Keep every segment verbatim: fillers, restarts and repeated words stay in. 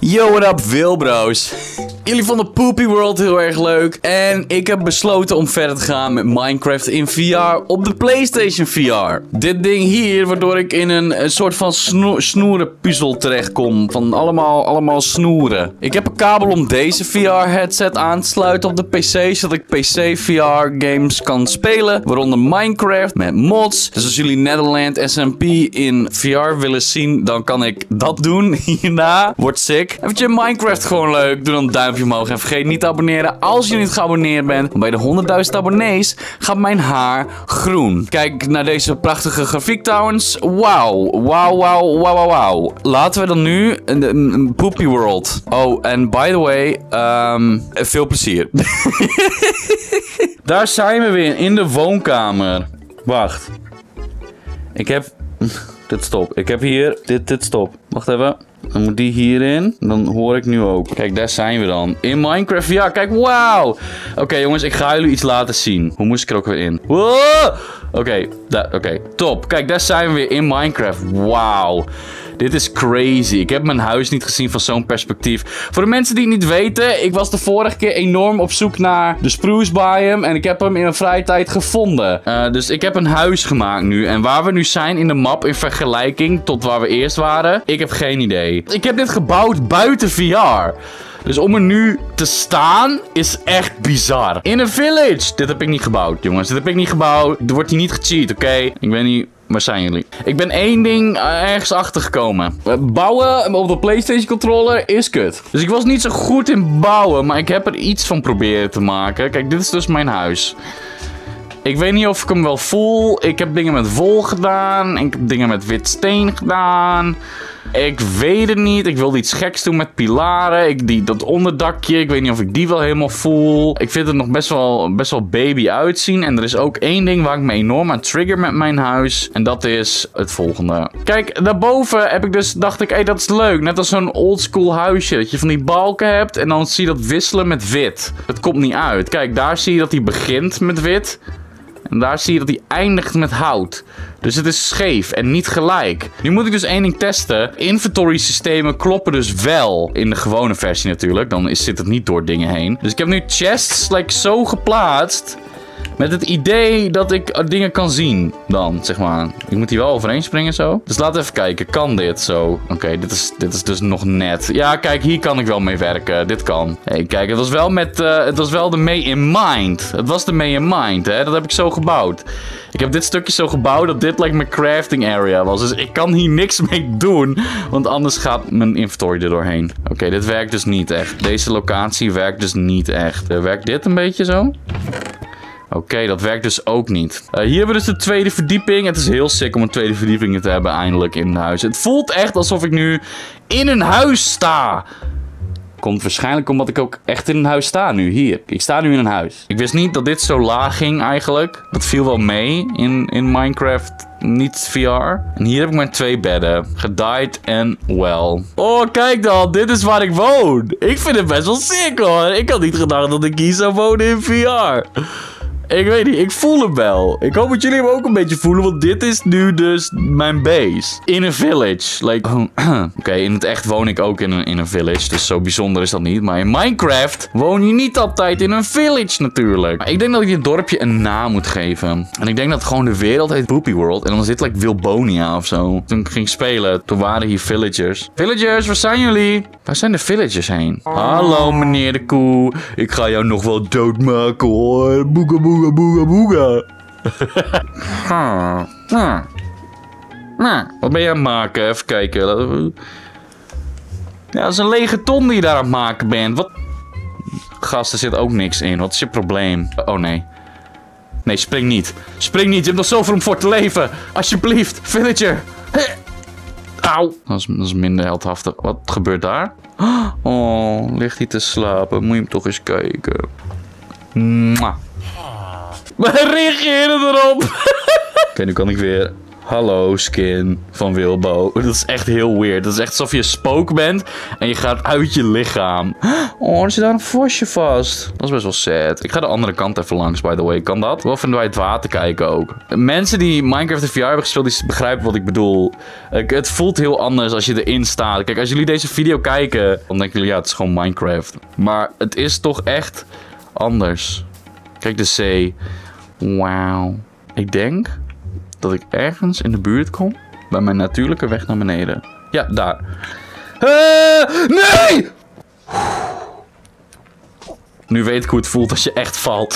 Yo, what up, Wilbro's? Jullie vonden Poopy World heel erg leuk. En ik heb besloten om verder te gaan met Minecraft in V R op de PlayStation V R. Dit ding hier, waardoor ik in een, een soort van sno snoerenpuzzel terechtkom. Van allemaal, allemaal snoeren. Ik heb een kabel om deze V R headset aan te sluiten op de P C. Zodat ik P C V R games kan spelen. Waaronder Minecraft met mods. Dus als jullie Netherland S M P in V R willen zien, dan kan ik dat doen hierna. Wordt sick. En vind je Minecraft gewoon leuk? Doe dan een duimpje omhoog. En vergeet niet te abonneren als je niet geabonneerd bent. Want bij de honderdduizend abonnees gaat mijn haar groen. Kijk naar deze prachtige grafiek trouwens. Wauw. Wauw, wauw, wauw, wauw, wauw. Laten we dan nu een, een, een Poopy World. Oh, en by the way, um, veel plezier. Daar zijn we weer in de woonkamer. Wacht. Ik heb... Dit stop. Ik heb hier... Dit, dit stop. Wacht even. Dan moet die hierin. Dan hoor ik nu ook. Kijk, daar zijn we dan. In Minecraft. Ja, kijk. Wauw. Oké, okay, jongens. Ik ga jullie iets laten zien. Hoe moest ik er ook weer in? Wow. Oké. Okay, Oké. Okay, top. Kijk, daar zijn we weer in Minecraft. Wauw. Dit is crazy. Ik heb mijn huis niet gezien van zo'n perspectief. Voor de mensen die het niet weten. Ik was de vorige keer enorm op zoek naar de spruce biome. En ik heb hem in mijn vrije tijd gevonden. Uh, dus ik heb een huis gemaakt nu. En waar we nu zijn in de map in vergelijking tot waar we eerst waren. Ik heb geen idee. Ik heb dit gebouwd buiten V R. Dus om er nu te staan is echt bizar. In een village. Dit heb ik niet gebouwd, jongens. Dit heb ik niet gebouwd. Er wordt hier niet gecheat, oké? Okay? Ik weet niet... Waar zijn jullie? Ik ben één ding ergens achter gekomen. Bouwen op de PlayStation controller is kut. Dus ik was niet zo goed in bouwen. Maar ik heb er iets van proberen te maken. Kijk, dit is dus mijn huis. Ik weet niet of ik hem wel voel. Ik heb dingen met wol gedaan. Ik heb dingen met wit steen gedaan. Ik weet het niet. Ik wilde iets geks doen met pilaren. Ik, die, dat onderdakje. Ik weet niet of ik die wel helemaal voel. Ik vind het nog best wel, best wel baby uitzien. En er is ook één ding waar ik me enorm aan trigger met mijn huis. En dat is het volgende. Kijk, daarboven heb ik dus, dacht ik, hé, hey, dat is leuk. Net als zo'n oldschool huisje. Dat je van die balken hebt. En dan zie je dat wisselen met wit. Het komt niet uit. Kijk, daar zie je dat hij begint met wit. En daar zie je dat hij eindigt met hout. Dus het is scheef en niet gelijk. Nu moet ik dus één ding testen. Inventory systemen kloppen dus wel. In de gewone versie natuurlijk. Dan is, zit het niet door dingen heen. Dus ik heb nu chests like, zo geplaatst. Met het idee dat ik dingen kan zien dan, zeg maar. Ik moet hier wel overheen springen zo. Dus laten we even kijken. Kan dit zo? Oké, okay, dit, is, dit is dus nog net. Ja, kijk, hier kan ik wel mee werken. Dit kan. Hey, kijk, het was wel met... Uh, het was wel de mee in mind. Het was de mee in mind, hè. Dat heb ik zo gebouwd. Ik heb dit stukje zo gebouwd dat dit like mijn crafting area was. Dus ik kan hier niks mee doen. Want anders gaat mijn inventory er doorheen. Oké, okay, dit werkt dus niet echt. Deze locatie werkt dus niet echt. Uh, werkt dit een beetje zo? Oké, okay, dat werkt dus ook niet. Uh, hier hebben we dus de tweede verdieping. Het is heel sick om een tweede verdieping te hebben eindelijk in huis. Het voelt echt alsof ik nu in een huis sta. Komt waarschijnlijk omdat ik ook echt in een huis sta nu. Hier, ik sta nu in een huis. Ik wist niet dat dit zo laag ging eigenlijk. Dat viel wel mee in, in Minecraft, niet V R. En hier heb ik mijn twee bedden. Gedied en well. Oh, kijk dan. Dit is waar ik woon. Ik vind het best wel sick hoor. Ik had niet gedacht dat ik hier zou wonen in V R. Ik weet niet, ik voel hem wel. Ik hoop dat jullie hem ook een beetje voelen, want dit is nu dus mijn base. In een village. Like, oh, Oké, okay, in het echt woon ik ook in een, in een village, dus zo bijzonder is dat niet. Maar in Minecraft woon je niet altijd in een village natuurlijk. Maar ik denk dat ik dit dorpje een naam moet geven. En ik denk dat gewoon de wereld heet Poopy World. En dan zit like Wilbonia of zo. Toen ik ging spelen, toen waren hier villagers. Villagers, waar zijn jullie? Waar zijn de villagers heen? Hallo meneer de koe. Ik ga jou nog wel doodmaken hoor. Boega boega. Boega, boega. hmm. Hmm. Hmm. Wat ben je aan het maken? Even kijken. Ja, dat is een lege ton die je daar aan het maken bent. Wat? Gast, er zit ook niks in. Wat is je probleem? Oh nee. Nee, spring niet. Spring niet. Je hebt nog zoveel om voor te leven. Alsjeblieft, villager. Auw. Dat is, dat is minder heldhaftig. Wat gebeurt daar? Oh, ligt hij te slapen? Moet je hem toch eens kijken. Mwah. Maar reageer erop. Oké, okay, nu kan ik weer Hallo skin van Wilbo. Dat is echt heel weird. Dat is echt alsof je een spook bent en je gaat uit je lichaam. Oh, er zit daar een vosje vast. Dat is best wel sad. Ik ga de andere kant even langs, by the way. Kan dat? Wel even bij het water kijken ook. Mensen die Minecraft in V R hebben gespeeld, die begrijpen wat ik bedoel. Het voelt heel anders als je erin staat. Kijk, als jullie deze video kijken, dan denken jullie, ja, het is gewoon Minecraft. Maar het is toch echt anders. Kijk, de zee. Wauw. Ik denk dat ik ergens in de buurt kom bij mijn natuurlijke weg naar beneden. Ja, daar. Uh, nee! Nu weet ik hoe het voelt als je echt valt.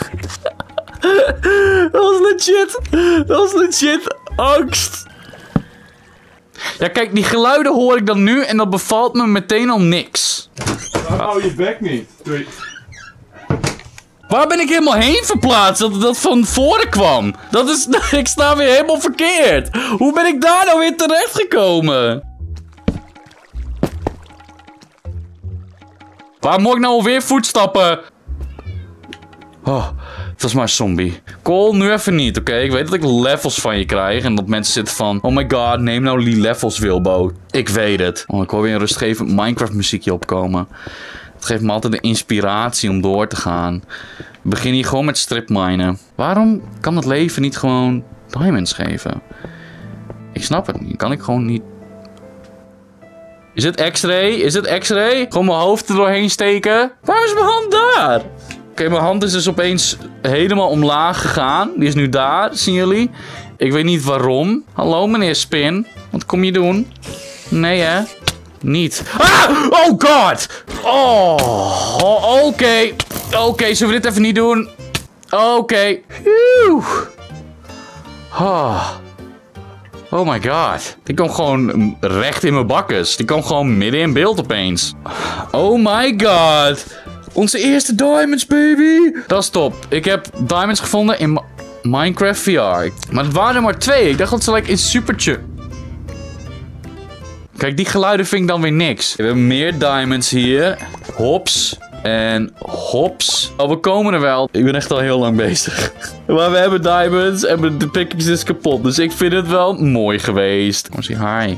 Dat was legit. Dat was legit angst. Ja, kijk, die geluiden hoor ik dan nu en dat bevalt me meteen al niks. Dan hou je bek niet. Doei. Waar ben ik helemaal heen verplaatst? Dat dat van voren kwam. Dat is... Ik sta weer helemaal verkeerd. Hoe ben ik daar nou weer terechtgekomen? Waar moet ik nou alweer voetstappen? Oh, het was maar een zombie. Call nu even niet, oké? Okay? Ik weet dat ik levels van je krijg. En dat mensen zitten van... Oh my god, neem nou die levels, Wilbo. Ik weet het. Oh, ik hoor weer een rustgevend Minecraft muziekje opkomen. Het geeft me altijd de inspiratie om door te gaan. We beginnen hier gewoon met stripminen. Waarom kan het leven niet gewoon diamonds geven? Ik snap het niet. Kan ik gewoon niet... Is het X-ray? Is het X-ray? Gewoon mijn hoofd er doorheen steken? Waarom is mijn hand daar? Oké, okay, mijn hand is dus opeens helemaal omlaag gegaan. Die is nu daar, zien jullie? Ik weet niet waarom. Hallo meneer Spin. Wat kom je doen? Nee hè? Niet. Ah! Oh god! Oh, oké. Okay. Oké, okay, zullen we dit even niet doen? Oké. Okay. Oh. Oh my god. Die kwam gewoon recht in mijn bakkes. Die kwam gewoon midden in beeld opeens. Oh my god. Onze eerste diamonds, baby. Dat is top. Ik heb diamonds gevonden in Minecraft V R. Maar het waren er maar twee. Ik dacht dat ze like in supertje... Kijk, die geluiden vind ik dan weer niks. We hebben meer diamonds hier. Hops. En hops. Oh, we komen er wel. Ik ben echt al heel lang bezig. Maar we hebben diamonds en de pickaxe is kapot. Dus ik vind het wel mooi geweest. Oh, zie, hi.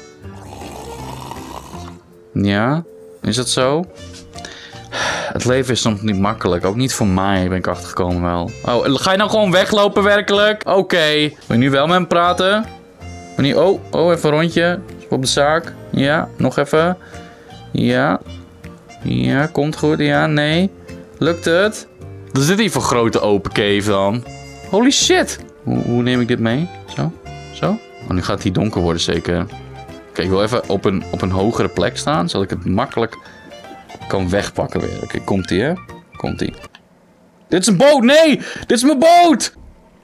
Ja, is dat zo? Het leven is soms niet makkelijk. Ook niet voor mij, ben ik achtergekomen wel. Oh, ga je nou gewoon weglopen werkelijk? Oké. Okay. Wil je nu wel met hem praten? Wanneer... Oh, oh, even een rondje. Op de zaak. Ja, nog even. Ja. Ja, komt goed. Ja, nee. Lukt het? Wat is dit hier voor grote open cave dan? Holy shit. Hoe, hoe neem ik dit mee? Zo. Zo. Oh, nu gaat het hier donker worden zeker. Oké, okay, ik wil even op een, op een hogere plek staan. Zodat ik het makkelijk kan wegpakken weer. Oké, okay, komt ie hè? Komt ie. Dit is een boot. Nee! Dit is mijn boot!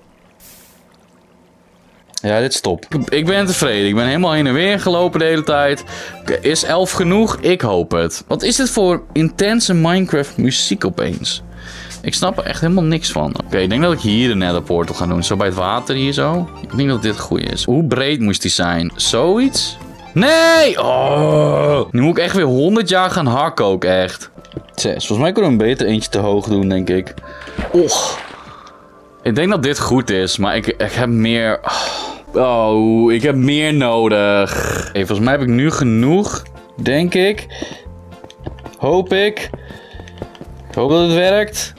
Ja, dit is top. Ik ben tevreden. Ik ben helemaal heen en weer gelopen de hele tijd. Is elf genoeg? Ik hoop het. Wat is dit voor intense Minecraft muziek opeens? Ik snap er echt helemaal niks van. Oké, okay, ik denk dat ik hier de nether portal ga doen. Zo bij het water hier zo. Ik denk dat dit goed is. Hoe breed moest die zijn? Zoiets? Nee! Oh! Nu moet ik echt weer honderd jaar gaan hakken ook echt. Zes. Volgens mij kunnen we een beter eentje te hoog doen, denk ik. Och. Ik denk dat dit goed is, maar ik, ik heb meer... Oh, ik heb meer nodig. Hey, volgens mij heb ik nu genoeg, denk ik. Hoop ik. Ik hoop dat het werkt.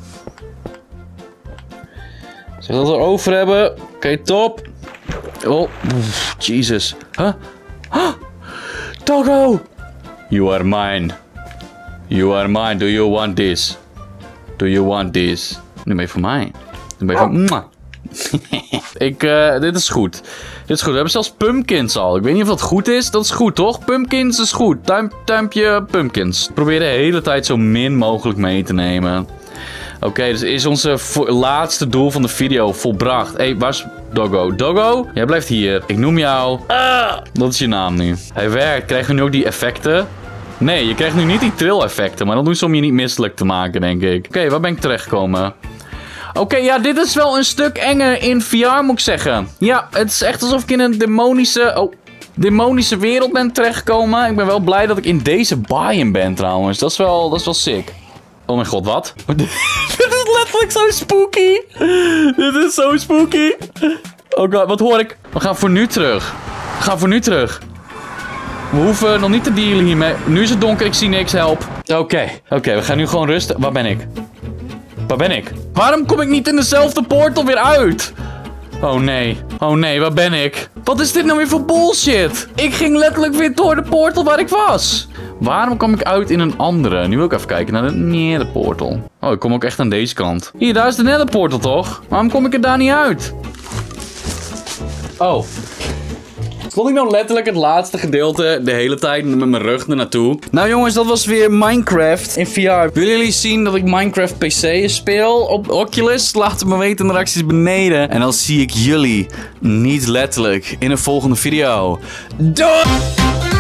Zeg dat we het over hebben. Oké, okay, top. Oh, Jesus. Huh? Huh? Doggo! You are mine. You are mine. Do you want this? Do you want this? Nu ben je voor mij. Nu ben je van... Mwah. ik, uh, dit is goed. Dit is goed. We hebben zelfs pumpkins al. Ik weet niet of dat goed is. Dat is goed, toch? Pumpkins is goed. Duim, duimpje pumpkins. Probeer de hele tijd zo min mogelijk mee te nemen. Oké, okay, dus is onze laatste doel van de video volbracht. Hé, hey, waar is Doggo? Doggo? Jij blijft hier. Ik noem jou... Ah, dat is je naam nu. Hij werkt. Krijgen we nu ook die effecten? Nee, je krijgt nu niet die trill effecten. Maar dat doen ze om je niet misselijk te maken, denk ik. Oké, okay, waar ben ik terechtgekomen? Oké, okay, ja, dit is wel een stuk enger in V R, moet ik zeggen. Ja, het is echt alsof ik in een demonische... Oh, demonische wereld ben terechtgekomen. Ik ben wel blij dat ik in deze biome ben, trouwens. Dat is wel, dat is wel sick. Oh mijn god, wat? Dit is letterlijk zo spooky. Dit is zo spooky. Oh god, wat hoor ik? We gaan voor nu terug. We gaan voor nu terug. We hoeven nog niet te dealen hiermee. Nu is het donker, ik zie niks, help. Oké, okay, oké, okay, we gaan nu gewoon rusten. Waar ben ik? Waar ben ik? Waarom kom ik niet in dezelfde portal weer uit? Oh nee, oh nee, waar ben ik? Wat is dit nou weer voor bullshit? Ik ging letterlijk weer door de portal waar ik was. Waarom kom ik uit in een andere? Nu wil ik even kijken naar de Nether portal. Oh, ik kom ook echt aan deze kant. Hier, daar is de Nether portal toch? Waarom kom ik er daar niet uit? Oh. Stond ik nou letterlijk het laatste gedeelte de hele tijd met mijn rug er naartoe? Nou jongens, dat was weer Minecraft in V R. Willen jullie zien dat ik Minecraft P C speel op Oculus? Laat het me weten in de reacties beneden. En dan zie ik jullie, niet letterlijk, in een volgende video. Doei!